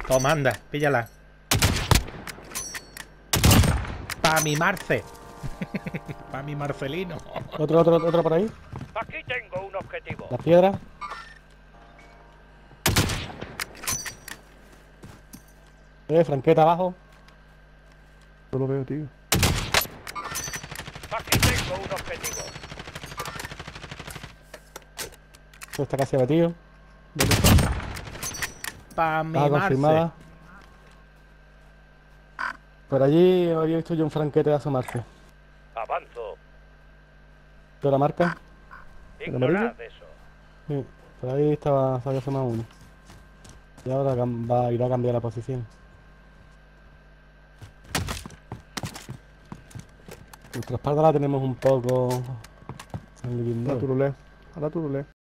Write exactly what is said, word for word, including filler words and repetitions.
Toma, anda, píllala. Pa' mi Marce. Pa' mi Marcelino. Otro, otro, otro por ahí. Aquí tengo un objetivo. Las piedras. Eh, franqueta abajo. No lo veo, tío. Aquí tengo un objetivo. Esto está casi abatido. Pa' mi Baja Marce. confirmada. Por allí había visto yo un franquete de asomarse. Avanzo. ¿De la marca? Ignorad eso. Sí. Por ahí estaba, se había asomado uno. Y ahora cam- va a ir a cambiar la posición. Nuestra espalda la tenemos un poco... Ahora tú lo lees. Ahora tú lo lees.